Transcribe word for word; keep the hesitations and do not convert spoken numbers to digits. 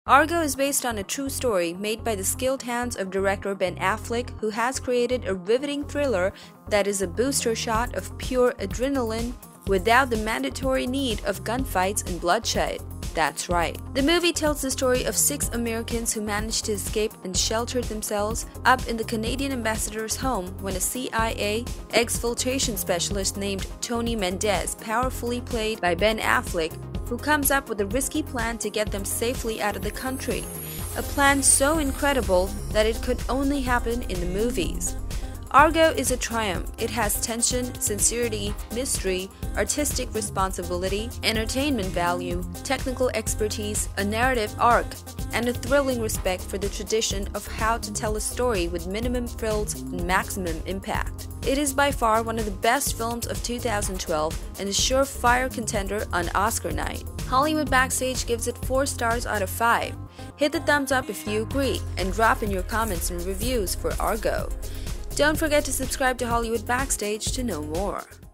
Argo is based on a true story made by the skilled hands of director Ben Affleck, who has created a riveting thriller that is a booster shot of pure adrenaline without the mandatory need of gunfights and bloodshed. That's right. The movie tells the story of six Americans who managed to escape and sheltered themselves up in the Canadian ambassador's home when a C I A exfiltration specialist named Tony Mendez, powerfully played by Ben Affleck, who comes up with a risky plan to get them safely out of the country. A plan so incredible that it could only happen in the movies. Argo is a triumph. It has tension, sincerity, mystery, artistic responsibility, entertainment value, technical expertise, a narrative arc, and a thrilling respect for the tradition of how to tell a story with minimum frills and maximum impact. It is by far one of the best films of two thousand twelve and a surefire contender on Oscar night. Hollywood Backstage gives it four stars out of five. Hit the thumbs up if you agree, and drop in your comments and reviews for Argo. Don't forget to subscribe to Hollywood Backstage to know more.